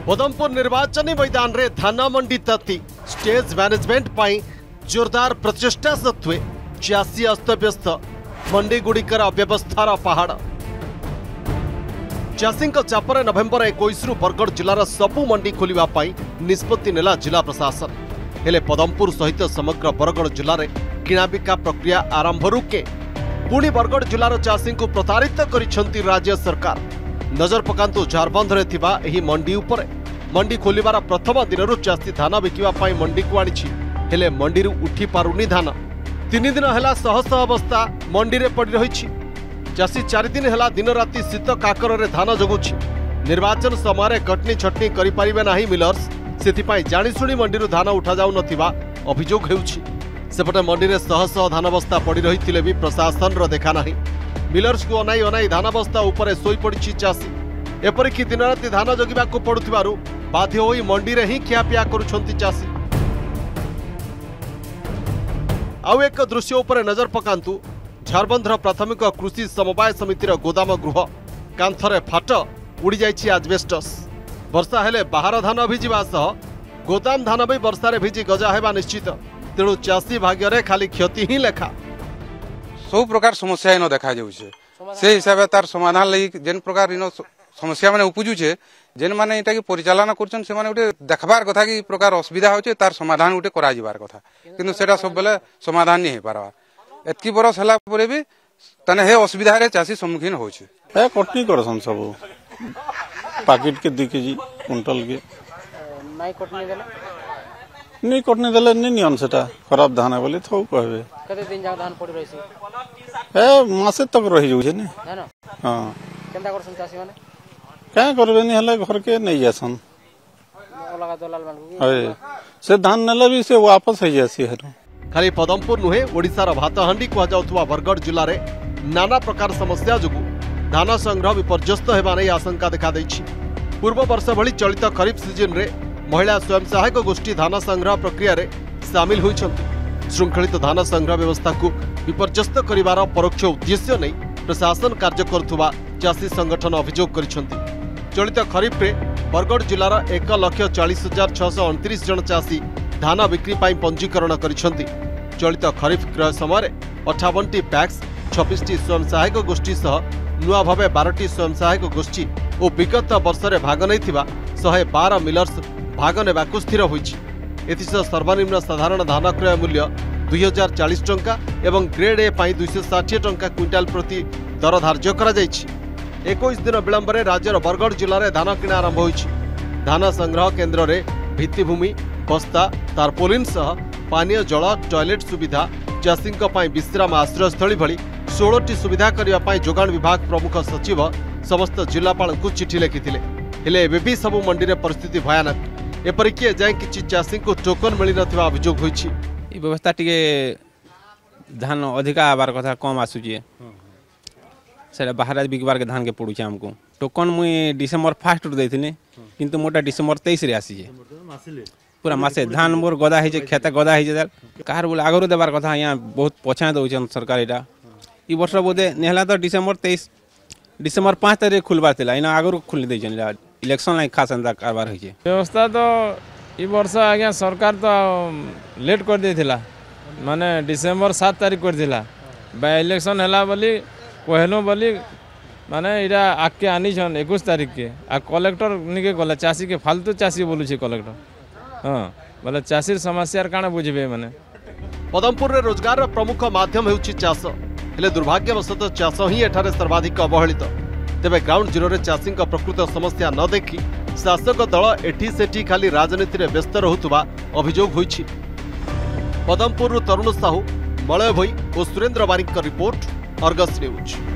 पदमपुर निर्वाचन मैदान रे धान मंडी ताती स्टेज मैनेजमेंट पाई जोरदार प्रचेष्टा सत्वे चाषी अस्तव्यस्त मंडी गुड़िकर अव्यवस्थार पहाड़। चाषी चापर नवेम्बर 21 बरगढ़ जिलार सबु मंडी खोलिबा पाई निष्पत्ति नेला जिला प्रशासन। हेले पदमपुर सहित समग्र बरगढ़ जिले में किणाबिका प्रक्रिया आरंभ रुके पुणी बरगढ़ जिलार चाषी को प्रतारित करिसेंती राज्य सरकार। नजर पकांतु झारबंद रे थिबा एही मंडी उपरे मंडी खोलिबार प्रथम दिन चाषी धान बिकिबा पाई मंडी को आनिछि। हेले मंडी उठी पारुनी धान। 3 दिन हैला शह शह अवस्था मंडी रे पड़ी रहिछि। चाषी 4 दिन हैला दिन राति शीत काकर रे धान जगुछि। निर्वाचन समय कटनी छटनी करि परिबे नाही मिलर्स, सेथिपाई जानिशुणी मंडी धान उठा जाउ नथिबा अभियोग हेउछि। सेपटे मंडी रे शह शह धान बस्ता पड़ी रहिथिले भी प्रशासन रो देखा नाही। मिलर्स को अनाई अनाई धान बस्ता उपरे सोई पड़िछि चाषी। एपरिकी दिन राति धान जगिबा को पड़ुथिबारु बाध्य होई मंडी रे ही खियापिया करुछंती चाषी। आउ एक दृश्य उपरे नजर पकांतु झारबंधर प्राथमिक कृषि समवाय समितिर गोदाम गृह कांथरे फाट उड़ी जाइछि आजबेस्टस। वर्षा हेले बाहर धान भिजिबा सह गोदाम धान भी वर्षारे भिजी गजा हेबा निश्चित। तेणु चाषी भाग्य खाली क्षति ही लेखा। सब प्रकार समस्या इन देखा जाउछे। से हिसाब से तार समाधान लगी जेन प्रकार इन समस्या माने उपजुछे जेन माने एटा की परिचालन करछन से माने उठे देखबार कथा की प्रकार असुविधा होचे तार समाधान उठे करा जिबार कथा, किंतु सेटा सब बेले समाधान नहीं हे पारबा। एतकी बरस हला परे भी तने हे असुविधा रे चाषी सम्मुखीन होछे। ए कटनी करसन सब पैकेट के 2 केजी क्विंटल के नहीं कटनी देले नहीं नियन सेटा खराब धान बोले थौ कहबे। कते दिन जा धान पड़ी रहिसी ए मासे तक रहि जाउ छै ने। हां केंदा करसन चासी माने क्या करबे नहीं हले घर के नहीं जासन लगा दलाल मान ए से धान नेला भी से वापस हो जासी है। खाली पदमपुर नुहे ओडिसार भातहांडी कह जाउथुवा बरगढ़ जिले में नाना प्रकार समस्या जुगु धान संग्रह विपर्यस्त हेबा नै आशंका देखा दैछि। पूर्व वर्ष भली चलित खरीफ सीजन रे महिला स्वयं सहायक गोष्ठी धान संग्रह प्रक्रिया रे सामिल होइछन्ति। श्रृंखलित धान संग्रह व्यवस्था को विपर्यस्त करिवार परोक्ष उद्देश्य नै प्रशासन कार्य करुथुवा चाषी संगठन अभियोग करिछन्ति। चलित खरीफ रे बरगढ़ जिलार 1,40,629 जन चाषी धान बिक्री पाई पंजीकरण करिछन्ति। चलित खरीफ क्रय समय 58टी पैक्स 26टी स्वयं सहायक गोष्ठी सह नुआ भावे 12टी स्वयं सहायक गोष्ठी और विगत वर्ष रे भाग नैथिबा 112 मिलर्स भाग नेबाकु स्थिर होइछि। एथिसह सर्वनिम्न साधारण धान क्रय मूल्य 2040 टंका एवं ग्रेड ए पाई 260 टंका क्विंटाल प्रति दर धार्य करा जाइछि। 21 दिन विलंब रे राज्यर बरगढ़ जिले में धान किणा आरंभ होइछि। धान संग्रह केन्द्र रे भित्तिभूमि बस्ता तारपोलिन सह पानीय जल टॉयलेट सुविधा चाषी विश्राम आश्रयस्थली भली 16टी सुविधा करने जोगाण विभाग प्रमुख सचिव समस्त जिलापाल को चिठी लिखिथिले। हेले एबे भी सबु मंडी रे परिस्थिति भयानक। एपरिकी एजाएं किछि चाषी को टोकन मिली नथिबा अभियोग होइछि। ई व्यवस्था टिके धान अधिका आबार कथा कम आसुछि। सेटा बाहर बिकबार के धान के पड़ुछि हमको। टोकन मुई डिसेंबर 1 रु दैथिने किंतु मोटा डिसेंबर 23 रे आसी पूरा मासे धान मोर गदा है खेत गदा है कार बोले आगरू देबार कथा यहाँ बहुत पछा दउछन सरकार। एटा ई वर्ष बोधे नेहला तो डिसेंबर 5 तारिख खुलबार थिला इना आगरू खुली दैछन। इलेक्शन लाइक खास अंदा कारबार होइछे। व्यवस्था तो ई वर्ष आज्ञा सरकार तो लेट कर देथिला माने डिसेंबर 7 तारिख कर दिला बाय इलेक्शन हला बोली कहलो बोली माने इरा आके आनी छन 21 तारिख के आ कलेक्टर निके गला चासी के फालतू चासी बोलु छी कलेक्टर। हां बोले चासीर समस्या काना बुझबे माने। पदमपुर रे रोजगार रो प्रमुख माध्यम हेउछि चाष। हेले दुर्भाग्यवशत चाष ही एठारे सर्वाधिक अवहेलित। तेबे ग्राउंड जीरो रे चाषी प्रकृत समस्या न देखि शासक दल एठी सेठी खाली राजनीति रे व्यस्त रहुतुबा अभियोग होइछि। पदमपुर तरुण साहू, मलय भोई और Surendra Barik report, Argus news.